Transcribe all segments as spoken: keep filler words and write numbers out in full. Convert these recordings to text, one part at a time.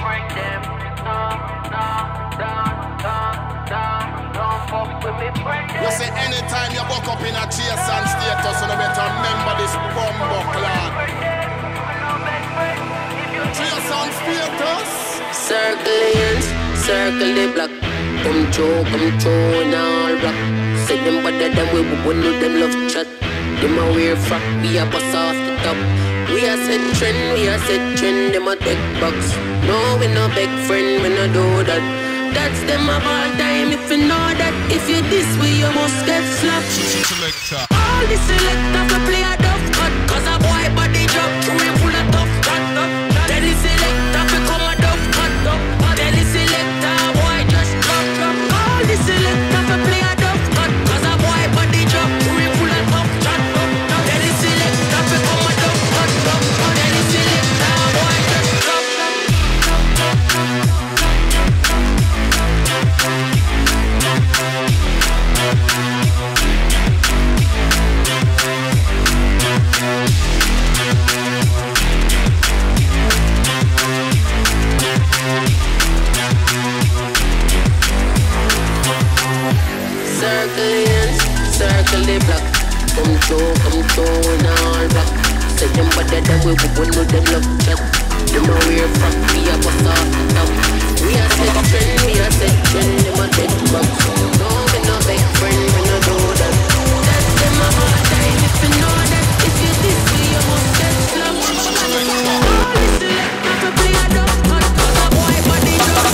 break them. No, no, don't, don't, don't, don't fuck with me, break them. You say anytime you buck up in a chase and status, you better remember this bumbo clan. Chase and status. Circle the ends, circle the block. Come through, come through and all rock. Say them better than we would know them love chat. Them a wear frock, we a bust off the top. We a set trend, we a set trend. Them a take box. No, we no beg friend, we no do that. That's them of all time. If you know that, if you this way, you must get slapped. All the selector to play a duff cut, cause a boy body drop through him full of tough cut. Then the selector become a duff cut. Then the selector boy just drop drop. All the selector to play a duff cut, cause a boy body drop through him full of tough cut. Then the selector become a duff cut. Then the selector boy just drop drop. Circle the ends, circle the block. Come through, come through and all rock. Say them better than we would know them love chat. Them a wear frock, we a bust off the top. We a set trend, we a set trend. Them a take box. No, we no beg friend, we no do that. That's them a hard time. If you know that, if you this way, you must get slapped. All the selector to play a duff cut, cause a boy body drop.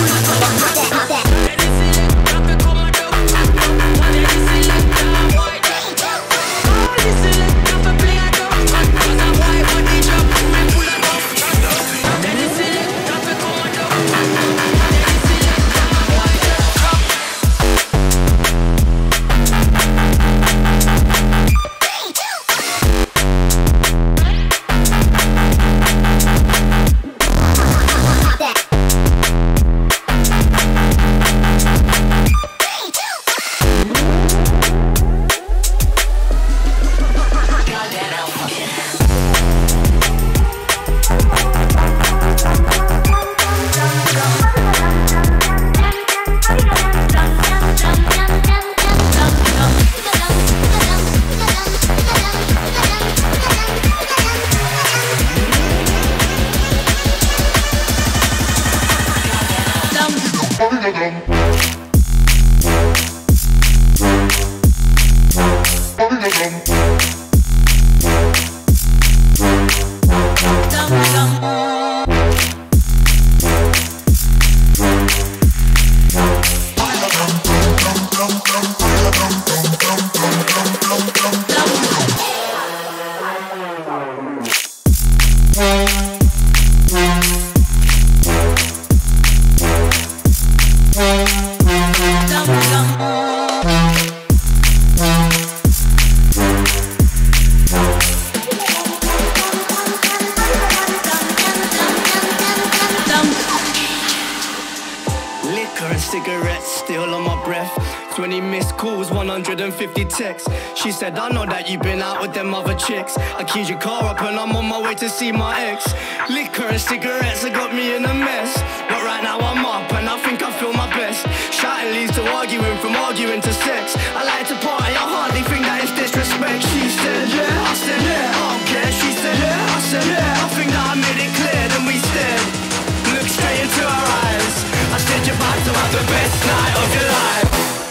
She said, I know that you've been out with them other chicks. I keyed your car up and I'm on my way to see my ex. Liquor and cigarettes have got me in a mess. But right now I'm up and I think I feel my best. Shouting leads to arguing, from arguing to sex. I like to party, I hardly think that is disrespect. She said, yeah, I said, yeah, I don't care. She said, yeah, I said, yeah, I think that I made it clear. Then we stared, looked straight into her eyes. I said, you're about to have the best night of your life.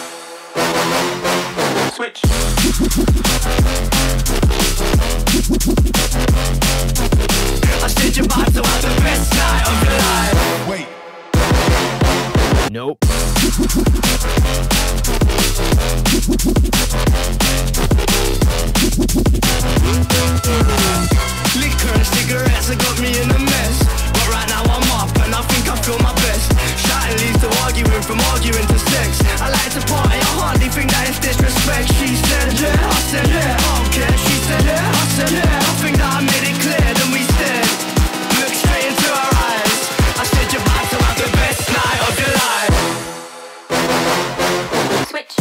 Switch. I said you're about to have the best night of your life. Wait. Nope. Liquor and cigarettes have got me in a mess. But right now I'm up and I think I feel my best. Shouting leads to arguing, from arguing to sex. I like to party, I hardly think that is disrespect. She said, yeah, I said, yeah, I don't care. She said, yeah, I said, yeah, I think that I made it clear. Then we stared, looked straight into her eyes. I said, you're about to have the best night of your life. Switch.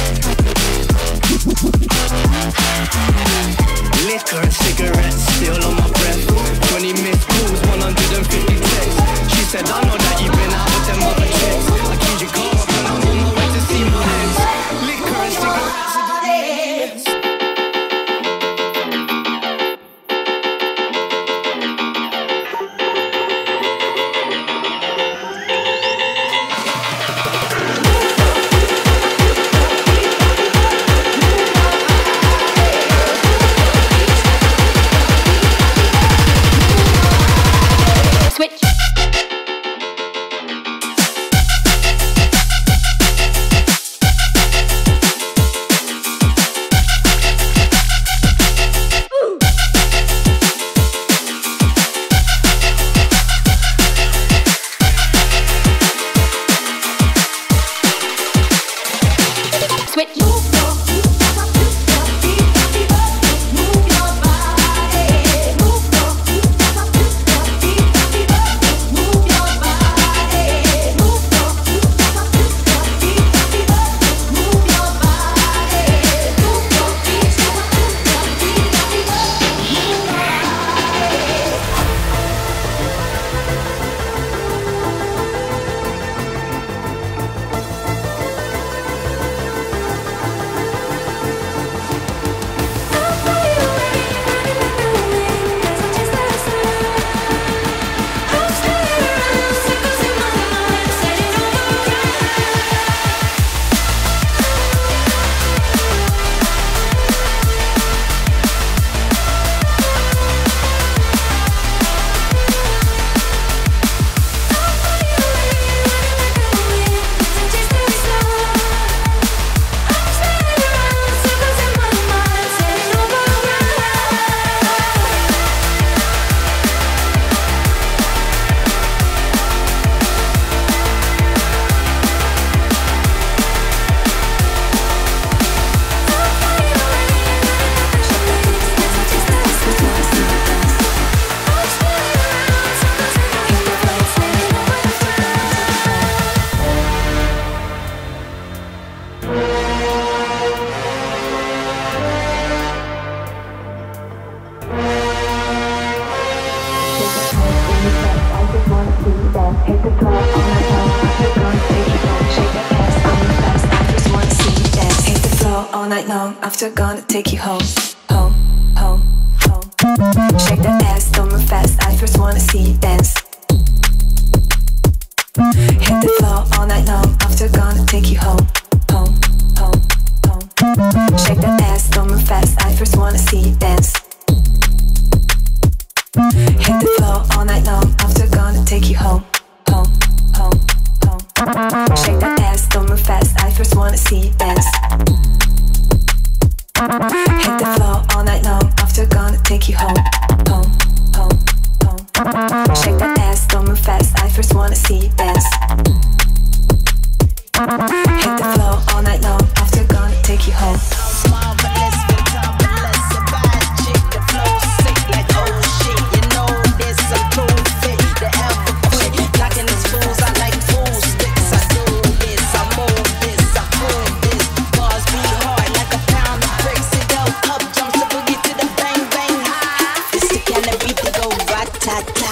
Liquor and cigarettes still on After gonna take you home, home, home, home. Shake that ass, don't move fast. I first wanna see you dance. Hit the floor all night long. After gonna take you home, home, home, home. Shake that ass, don't move fast. I first wanna see you dance. Hit the floor all night long. After gonna take you home, home, home, home. Shake that ass, don't move fast. I first wanna see you dance. Hit the floor all night long. After gonna take you home, home, home, home. Shake that ass, don't move fast. I first wanna see you dance. Hit the floor all night long. After gonna take you home. Marvelous, fantabulous, a bad chick. The flow sick like oh shit. You know this, I'm too fit to ever quit. Knocking these fools, I like fool sticks. I do this, I move this, I prove this. Bars be hard like a pound of bricks. It up, up jumps the boogie to the bang bang high. This the kind of beat that go rat-ta-ta.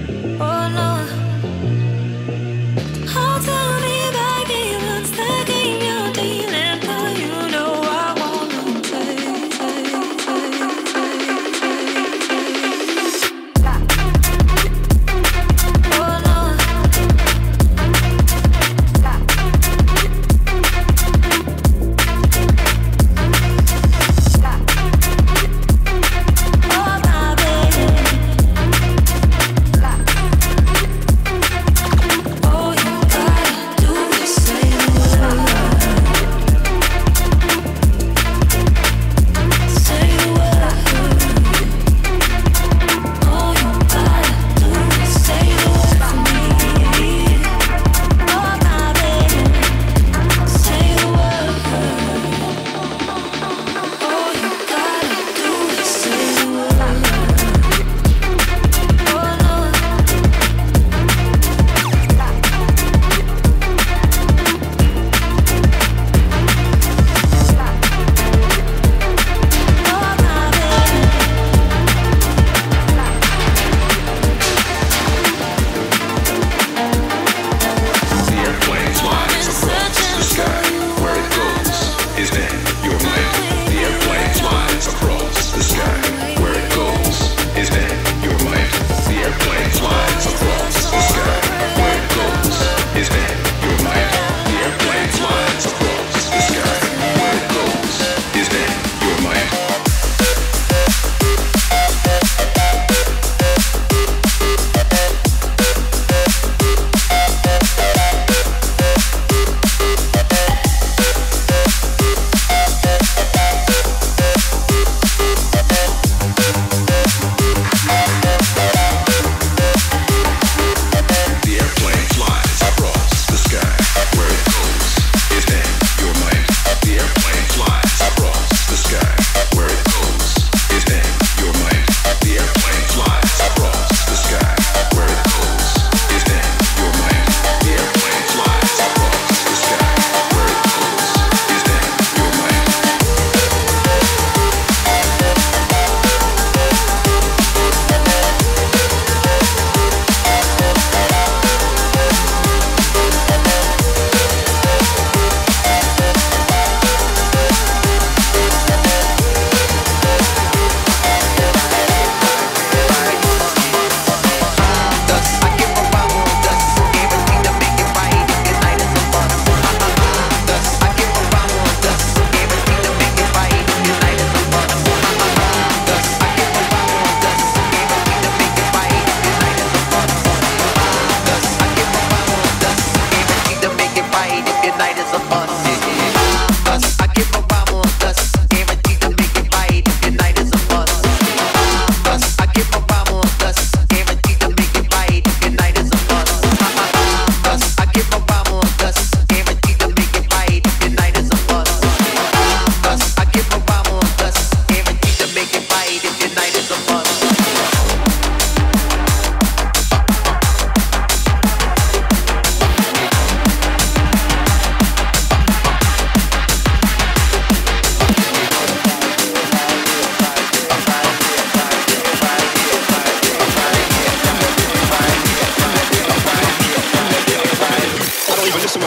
Oh no. Oh, tell me, baby, what's the game?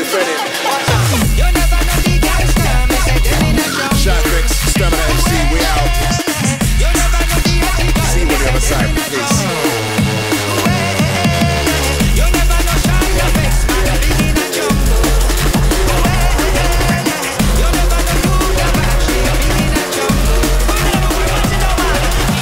defend it. You never know the gangster, me say them in a drum. Sharkrix, Stamina M C, we out. You never know the ethical. See you on the other side, please. You never know shine your face, man, the big in a drum. You never know who the back, she a big in a drum. Whatever we want to know, man.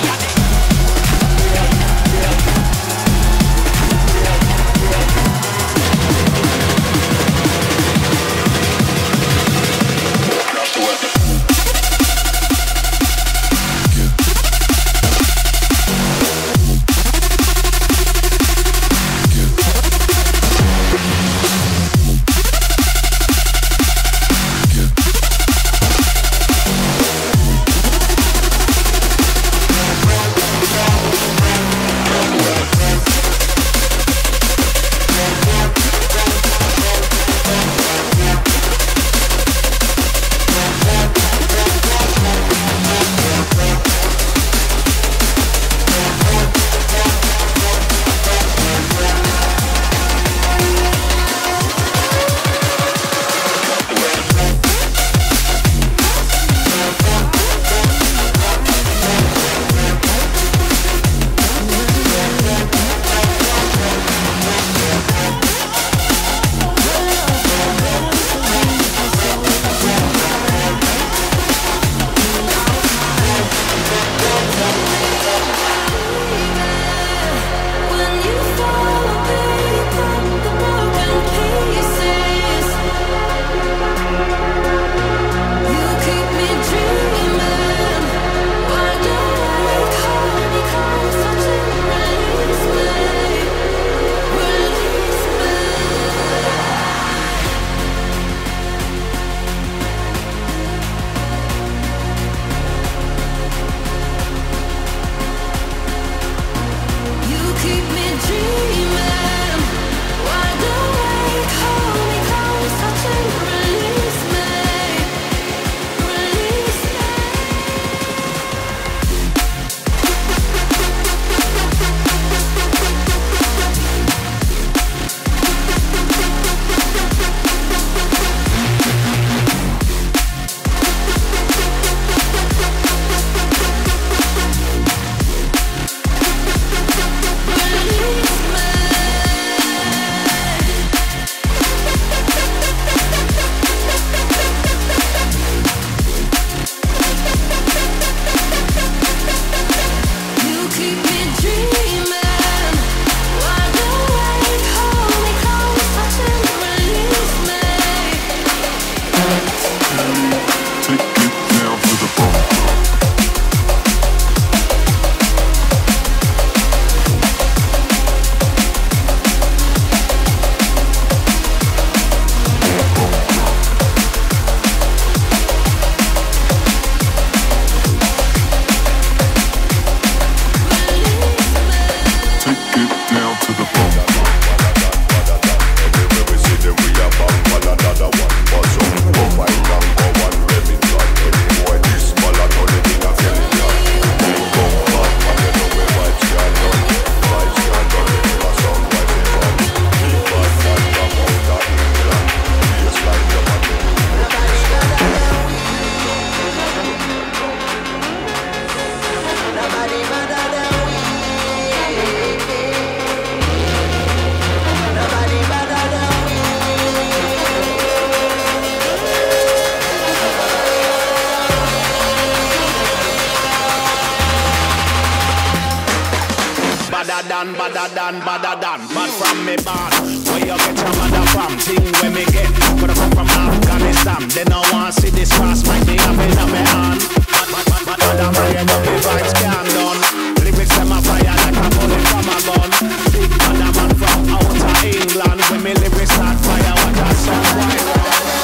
than, badder than, badder than, bad from me bad. Where you get your mother from? Thing where me get, coulda come from Afghanistan. They no want see this fast, might be up in my hand. Bad, bad, bad, bad, bad, I'm ready, but the vibes can't done. Lyrics them a fire like a bullet from a gun. Big badder man from outer England. When me lyrics start fire, what a song, why run?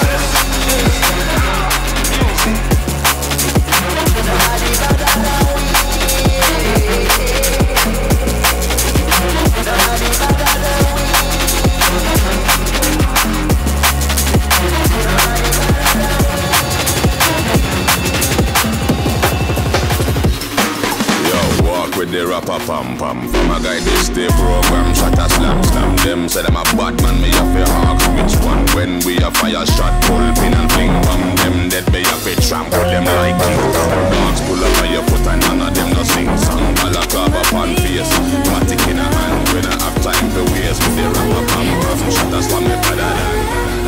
Nobody better than we. Nobody better than we. Rapper pam pam. From a guy this day program. Shot a slam slam. Them say them a bad man. Me have to ask which one. When we a fire shot, pull pin and fling bam. Them dead me have to trample them like king. Dogs pull up on your foot and none of them no sing song. Balaclava upon face, matic in a hand. When I have time to waste with the rapper pam pam. Shot a slam me father than.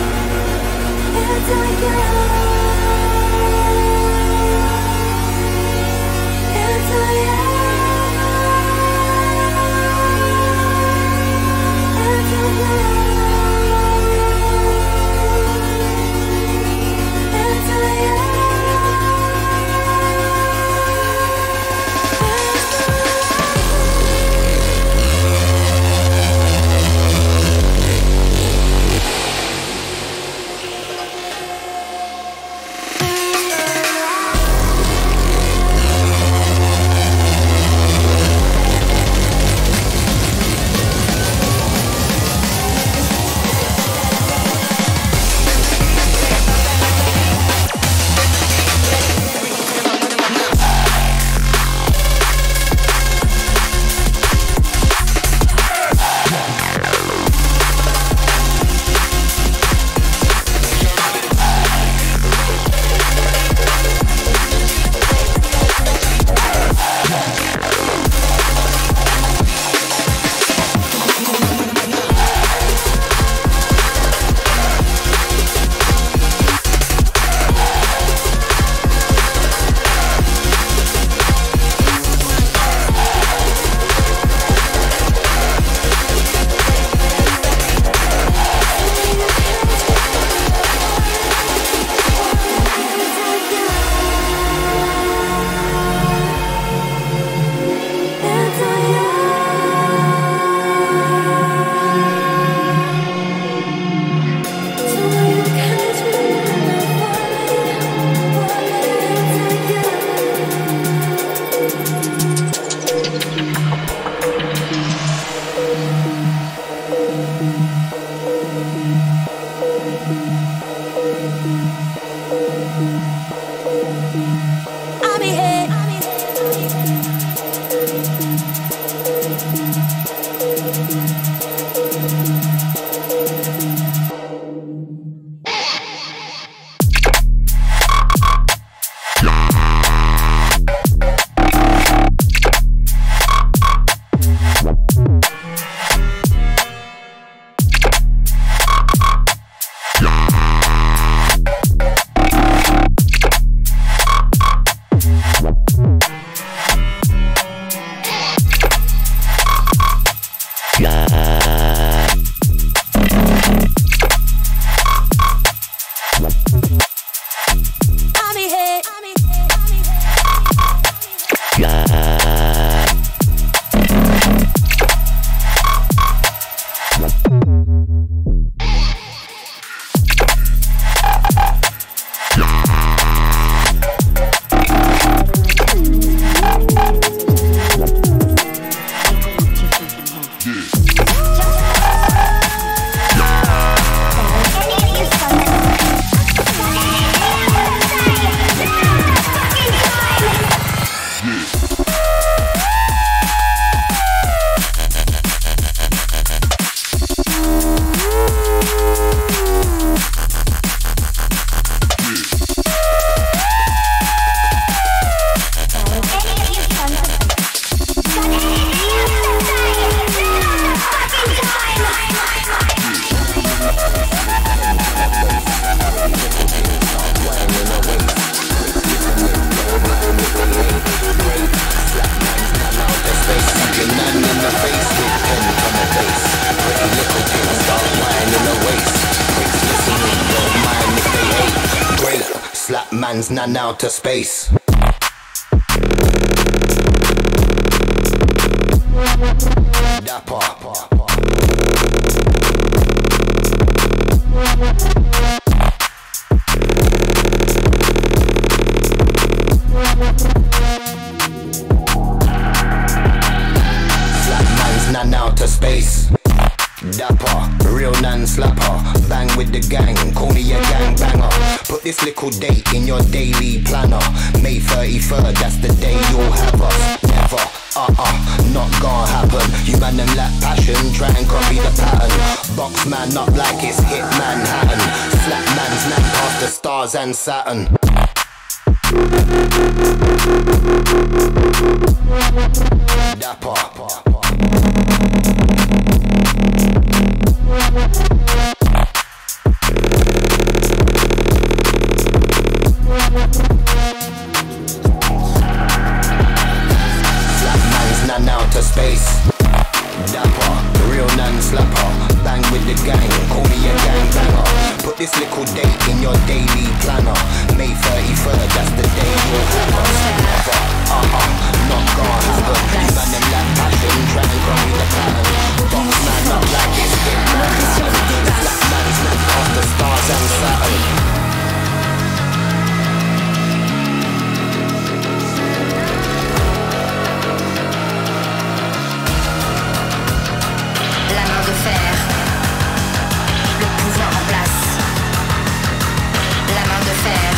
Man's not now to space. Dapper. Slap man's not now to space. Dapper, real non-slapper. Bang with the gang, call me a gang banger. Put this little date in your daily planner. May thirty-third, that's the day you'll have us. Never, uh-uh, not gonna happen. You man them lack passion, try and copy the pattern. Box man up like it's hit Manhattan. Slap man's nap past the stars and Saturn. Dapper. Slap man's nan out to space. Dapper, real nan slapper. Bang with the gang, call me a gang banger. Put this little date in your daily planner. May thirty-third, that's the day you'll have us. Never, uh-uh, not gonna happen. You man them lack passion, try and copy the pattern. Box man up like it's hit Manhattan. Slap man's nap off the stars and Saturn. La main de fer, le pouvoir en place. La main de fer,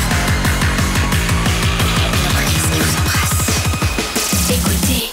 une prise qui vous embrasse. Écoutez.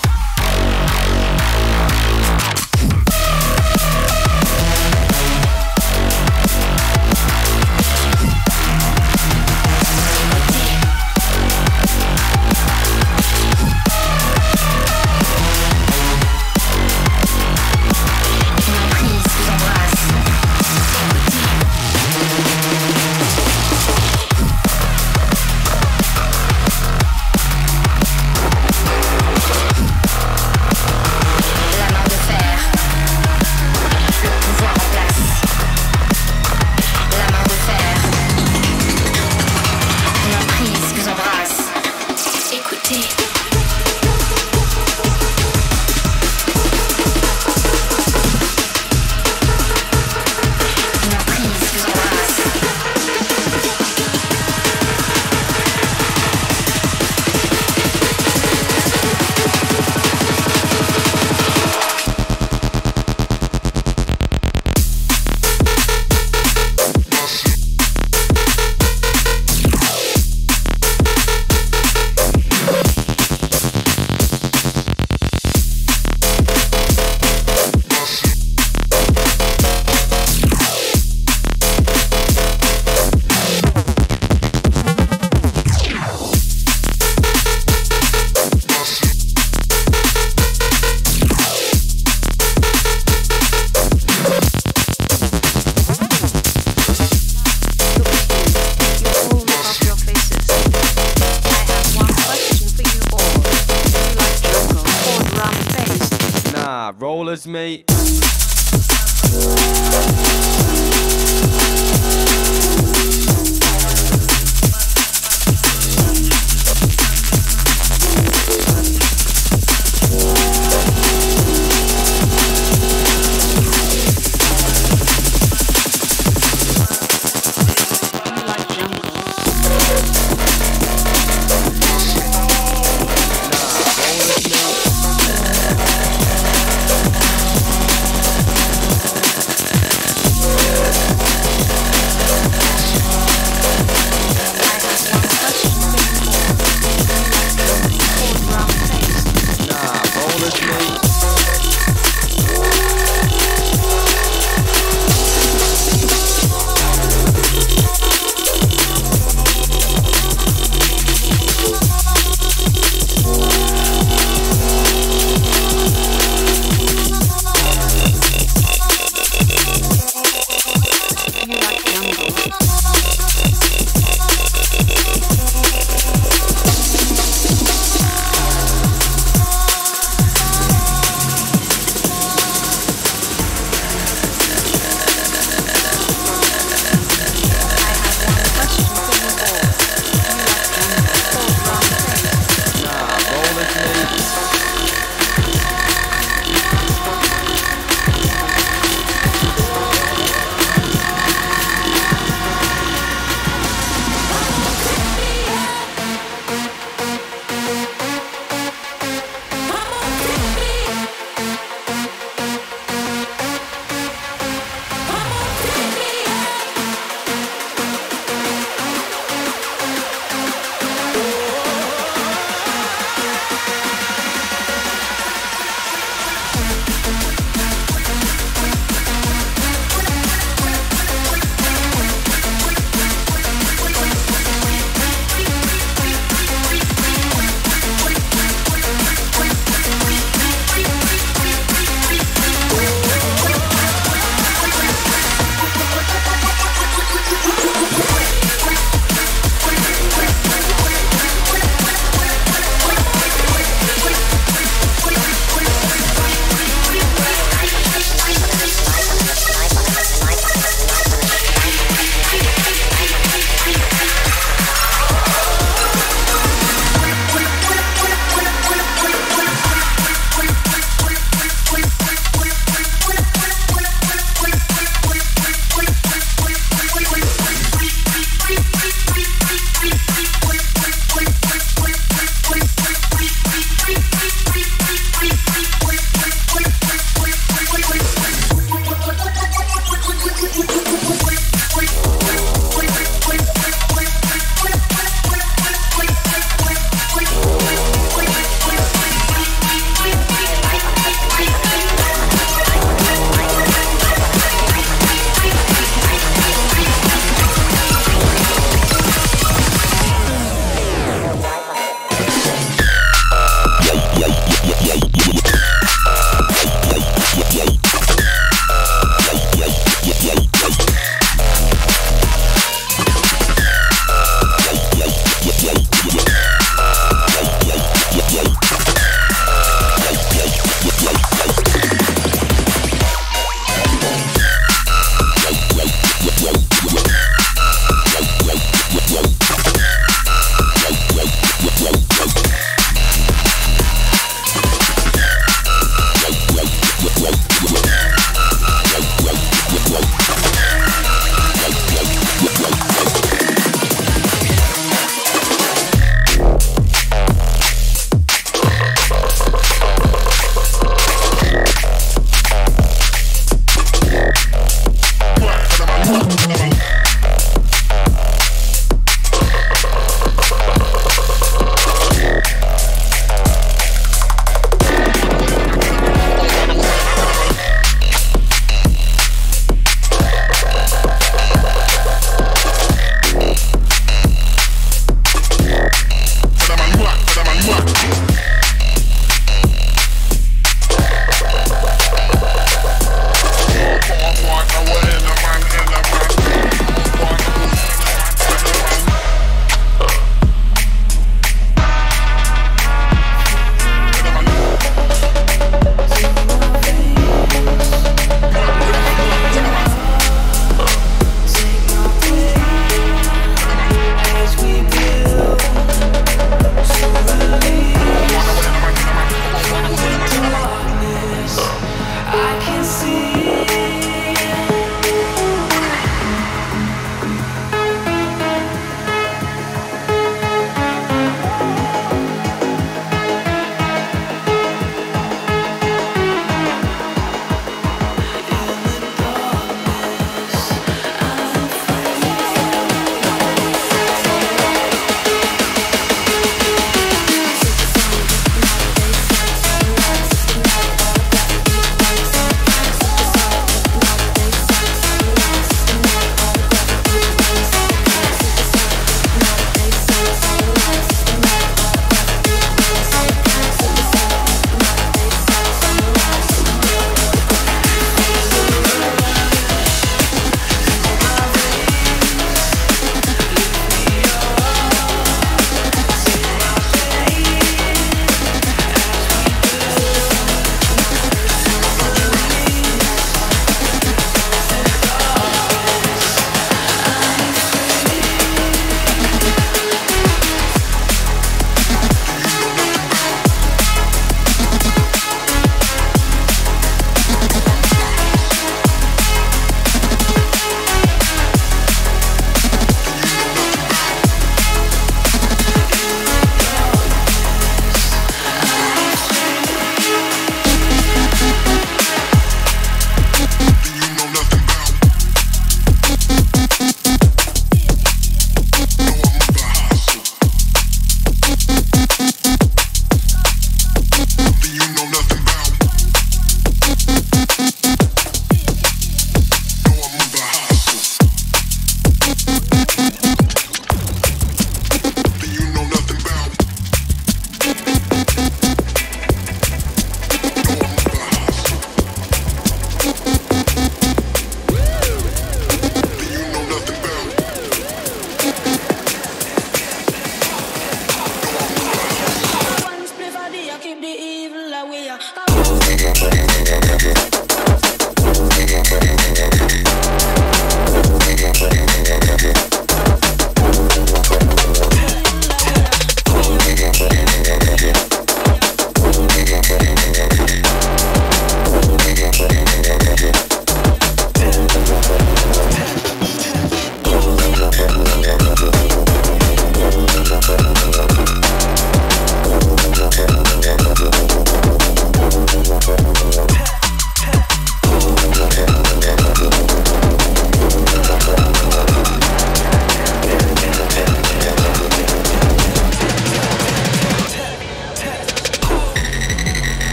Rollers, mate.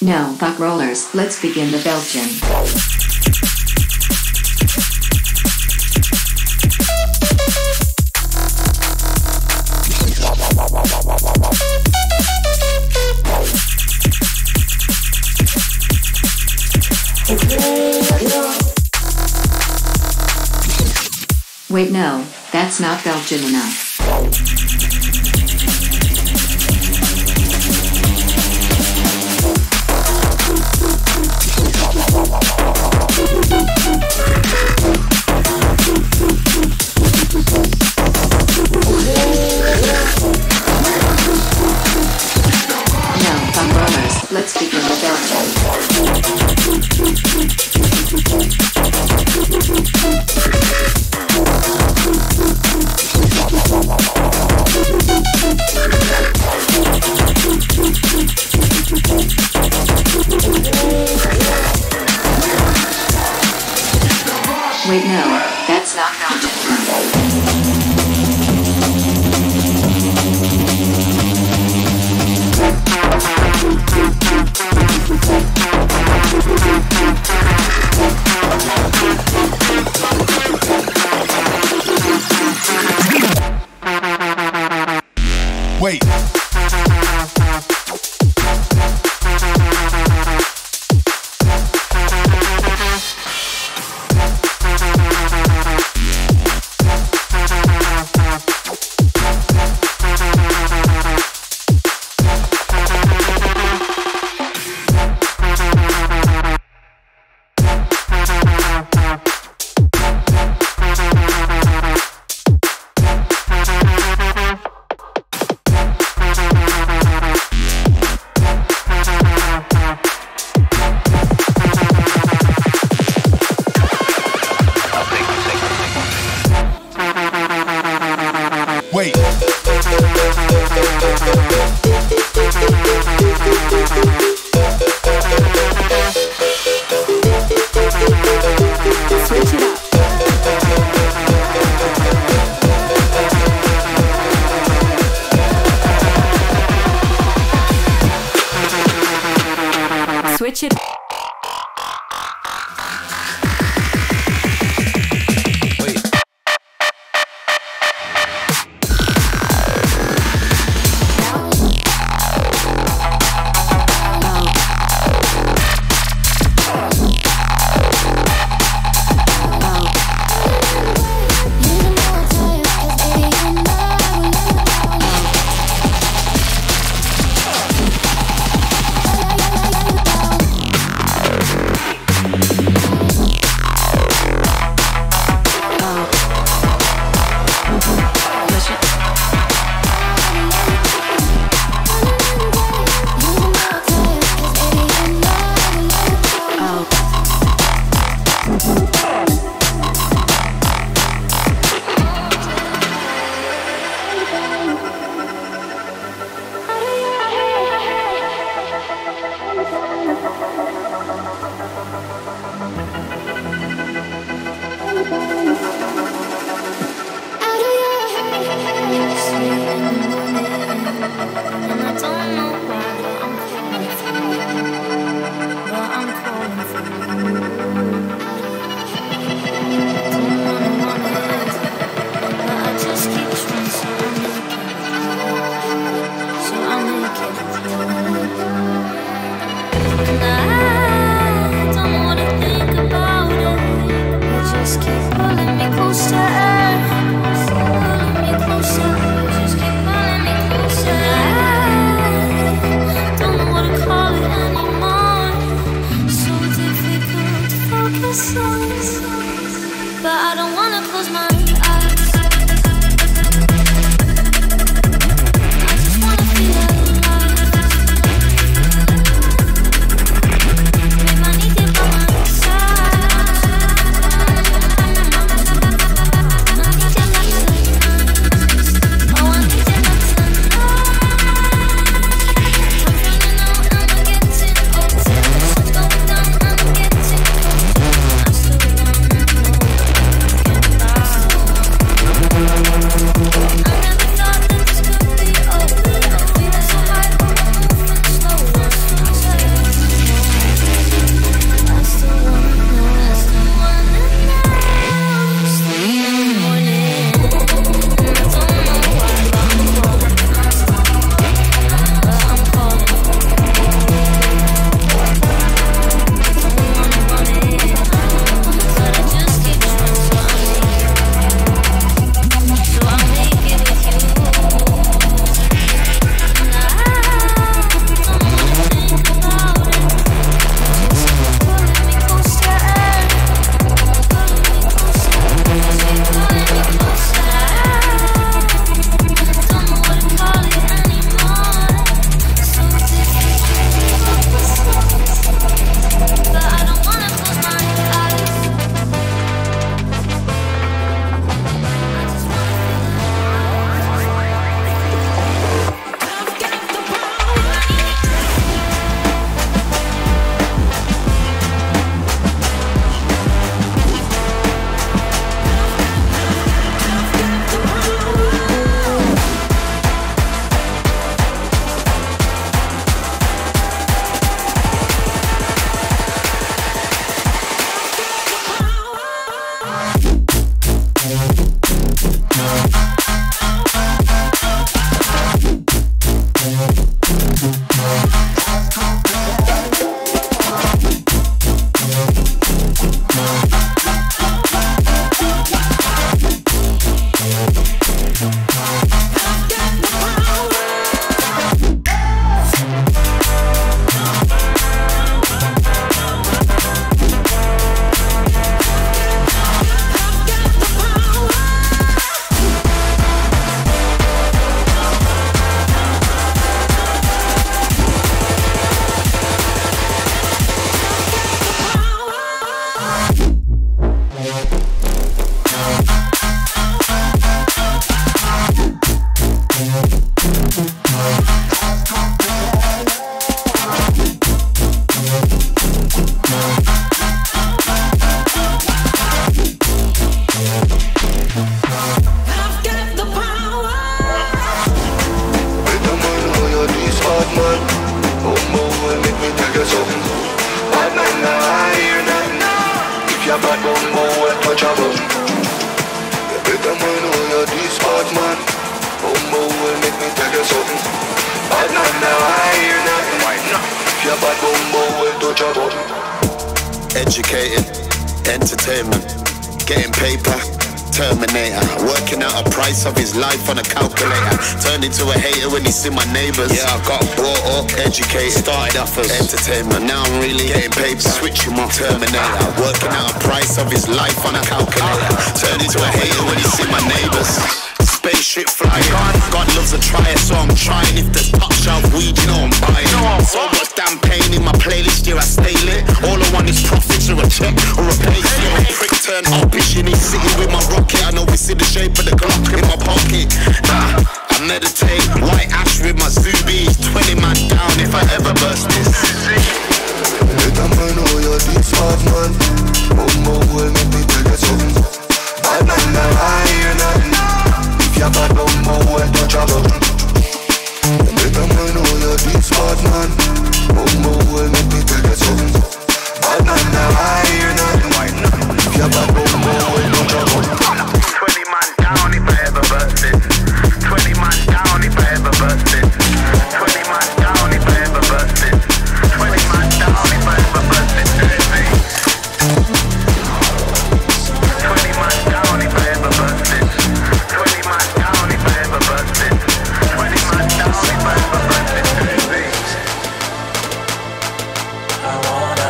No, fuck rollers, let's begin the Belgian. Wait, no, that's not Belgian enough. No, fuck rollers, let's begin the Belgian. a bad bumbo, well touch a button. Educated, entertainment, getting paper, Terminator, working out a price of his life on a calculator. Turned into a hater when he see my neighbours. Yeah, I got brought up, educated, started off as entertainment. Now I'm really getting paper, switching my Terminator, working out a price of his life on a calculator. Turned into a hater when he see my neighbours. Spaceship flying, God loves a trier, so I'm trying. If there's top shelf weed, you know I'm buying. So much damn pain in my playlist, yeah, I stay lit. All I want is profits or a check or a pay. Yo, prick turn up, in his city with my rocket. I know we see the shape of the Glock in my pocket. Nah, I meditate, white ash with my Zoobies. Twenty man down if I ever burst this. Let a man know you're deep smart man. Bumbo will make me tell you something. Bad man, now I hear nothing. If you're bad bumbo, well touch a button. Let a man know you're deep smart man. Bumbo will make me tell you something. Bad man, now I hear nothing. If you're bad bumbo, well touch a button. Twenty man down if I ever burst it. Twenty man down if I ever burst it. Twenty man down if I ever burst it. Twenty man down if I ever burst it. Twenty man down if I ever burst it. Twenty man down if I ever burst it. Twenty man down if I ever burst it. I wanna.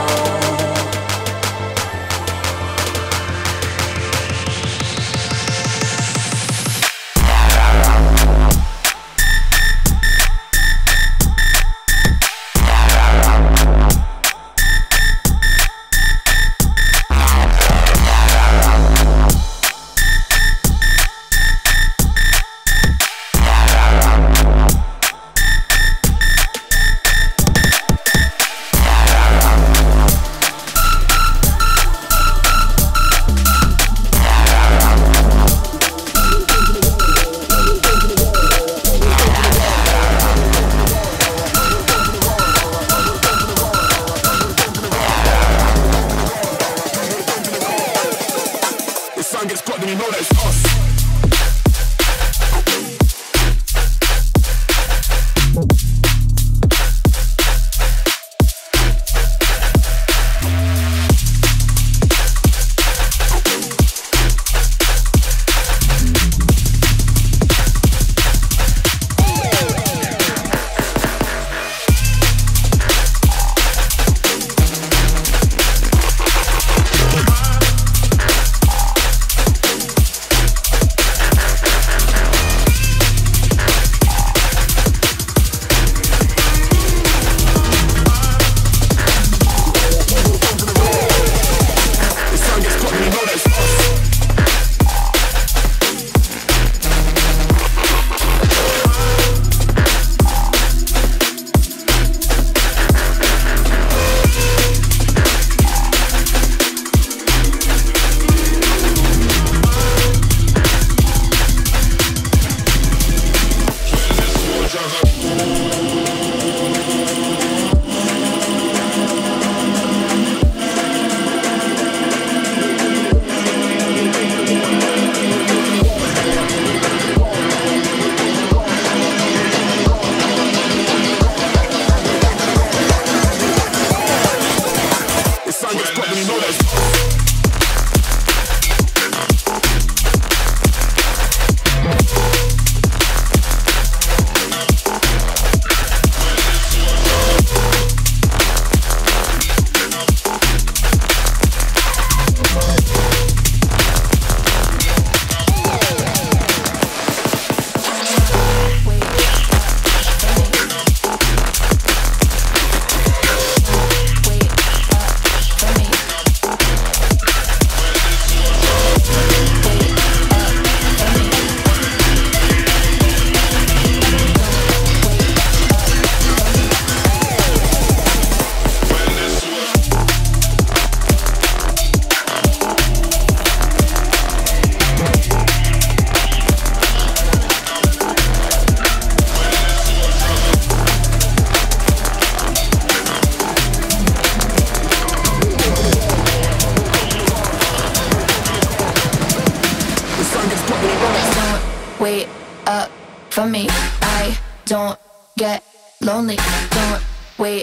wait up for me. I don't get lonely. Don't wait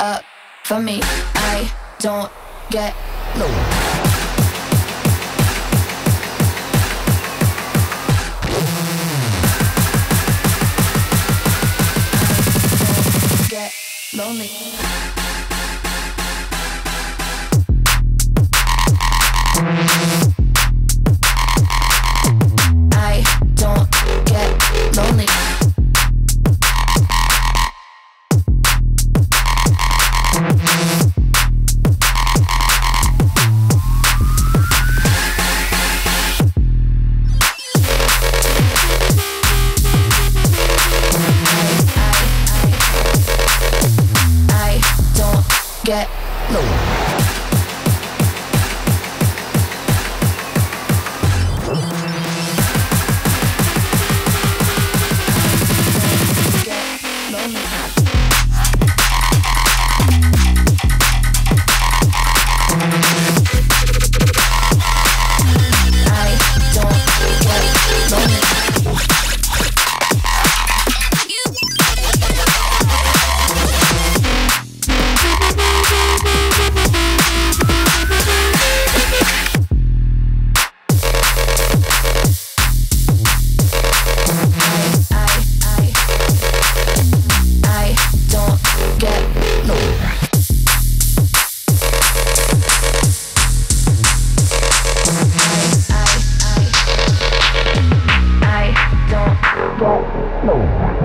up for me. I don't get low. Get lonely. I don't get lonely. I don't get low. I don't get low.